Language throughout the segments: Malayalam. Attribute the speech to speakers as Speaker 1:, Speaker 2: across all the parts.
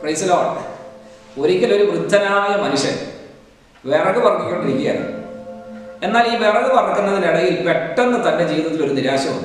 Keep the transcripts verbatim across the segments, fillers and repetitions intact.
Speaker 1: Praise the Lord. ഒരിക്കലൊരു വൃദ്ധനായ മനുഷ്യൻ വിറക് പറക്കിക്കൊണ്ടിരിക്കുകയാണ്. എന്നാൽ ഈ വിറക് പറക്കുന്നതിനിടയിൽ പെട്ടെന്ന് തൻ്റെ ജീവിതത്തിൽ ഒരു നിരാശ വന്നു.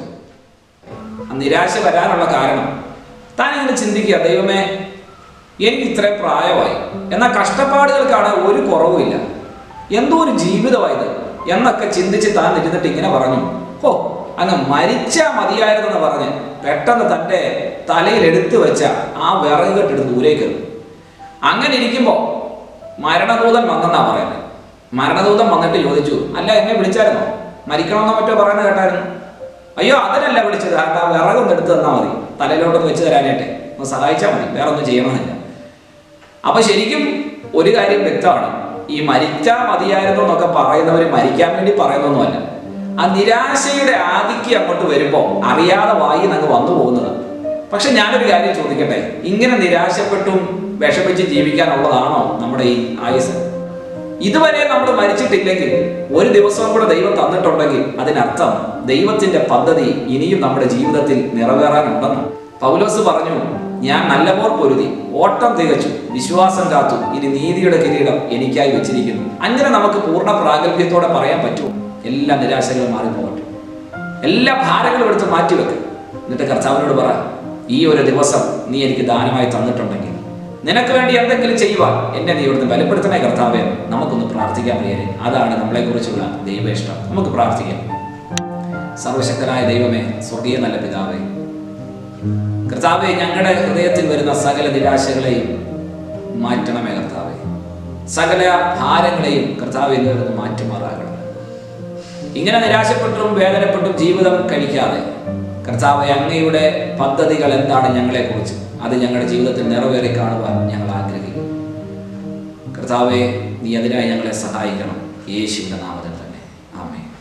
Speaker 1: ആ നിരാശ വരാനുള്ള കാരണം താൻ ഇങ്ങനെ ചിന്തിക്കുക, ദൈവമേ, എനിക്ക് ഇത്രയും പ്രായമായി, എന്നാൽ കഷ്ടപ്പാടുകൾക്കാണ് ഒരു കുറവുമില്ല, എന്തോ ഒരു ജീവിതമായത് എന്നൊക്കെ ചിന്തിച്ച് താൻ ഇരുന്നിട്ട് ഇങ്ങനെ പറഞ്ഞു, ഓ അങ്ങ് മരിച്ചാൽ മതിയായിരുന്നെന്ന് പറഞ്ഞ് പെട്ടെന്ന് തൻ്റെ തലയിൽ എടുത്തു വെച്ച ആ വിറക് കെട്ടെടുത്ത് ദൂരേക്ക്. അങ്ങനെ ഇരിക്കുമ്പോൾ മരണദൂതൻ വന്നെന്നാ പറയുന്നത്. മരണദൂതൻ വന്നിട്ട് ചോദിച്ചു, അല്ല എന്നെ വിളിച്ചായിരുന്നോ, മരിക്കണമെന്നോ മറ്റോ പറയുന്നത് കേട്ടായിരുന്നു? അയ്യോ അതിനല്ല വിളിച്ചത്, ആ വിറകൊന്ന് എടുത്ത് തന്നാൽ മതി, തലയിലോട്ടൊന്ന് വെച്ച് തരാനായിട്ട് ഒന്ന് സഹായിച്ചാൽ മതി, വേറെ ഒന്നും ചെയ്യണമെന്നില്ല. അപ്പൊ ശരിക്കും ഒരു കാര്യം വ്യക്തമാണ്, ഈ മരിച്ചാൽ മതിയായിരുന്നു എന്നൊക്കെ പറയുന്നവർ മരിക്കാൻ വേണ്ടി പറയുന്നൊന്നുമല്ല. ആ നിരാശയുടെ ആധിക്യം അങ്ങോട്ട് വരുമ്പോൾ അറിയാതെ വായി അങ്ങ് വന്നു പോകുന്നത്. പക്ഷെ ഞാനൊരു കാര്യം ചോദിക്കട്ടെ, ഇങ്ങനെ നിരാശപ്പെട്ടും വിഷമിച്ച് ജീവിക്കാനുള്ളതാണോ നമ്മുടെ ഈ ആയുസ്? ഇതുവരെ നമ്മൾ മരിച്ചിട്ടില്ലെങ്കിൽ ഒരു ദിവസവും കൂടെ ദൈവം തന്നിട്ടുണ്ടെങ്കിൽ അതിനർത്ഥം ദൈവത്തിന്റെ പദ്ധതി ഇനിയും നമ്മുടെ ജീവിതത്തിൽ നിറവേറാനുണ്ടെന്ന്. പൗലോസ് പറഞ്ഞു, ഞാൻ നല്ല പോർ പൊരുതി, ഓട്ടം തികച്ചു, വിശ്വാസം കാത്തു, ഇനി നീതിയുടെ കിരീടം എനിക്കായി വെച്ചിരിക്കുന്നു. അങ്ങനെ നമുക്ക് പൂർണ്ണ പ്രാഗൽഭ്യത്തോടെ പറയാൻ പറ്റുമോ? എല്ലാ നിരാശകളും മാറിപ്പോകട്ടെ, എല്ലാ ഭാരങ്ങളും എടുത്ത് മാറ്റിവെക്കും. എന്നിട്ട് കർത്താവിനോട് പറ, ഈ ഒരു ദിവസം നീ എനിക്ക് ദാനമായി തന്നിട്ടുണ്ടെങ്കിൽ നിനക്ക് വേണ്ടി എന്തെങ്കിലും ചെയ്യുവാൻ എന്നെ നീ ഇവിടുന്ന് ബലപ്പെടുത്തണേ കർത്താവേ. നമുക്കൊന്ന് പ്രാർത്ഥിക്കാൻ പ്രിയരെ, അതാണ് നമ്മളെ കുറിച്ചുള്ള ദൈവ ഇഷ്ടം. നമുക്ക് പ്രാർത്ഥിക്കാം. സർവശക്തനായ ദൈവമേ, സ്വർഗീയ നല്ല പിതാവേ, കർത്താവേ, ഞങ്ങളുടെ ഹൃദയത്തിൽ വരുന്ന സകല നിരാശകളെയും മാറ്റണമേ കർത്താവേ. സകല ഭാരങ്ങളെയും കർത്താവെ നിന്ന് മാറ്റുമാറാകണം. ഇങ്ങനെ നിരാശപ്പെട്ടും വേദനപ്പെട്ടും ജീവിതം കഴിക്കാതെ കർത്താവെ, അങ്ങയുടെ പദ്ധതികൾ എന്താണ് ഞങ്ങളെ കുറിച്ച്, അത് ഞങ്ങളുടെ ജീവിതത്തിൽ നിറവേറി കാണുവാൻ ഞങ്ങൾ ആഗ്രഹിക്കുന്നു. കർത്താവെ, നീ അതിനായി ഞങ്ങളെ സഹായിക്കണം. യേശുവിന്റെ നാമത്തിൽ തന്നെ, ആമേൻ.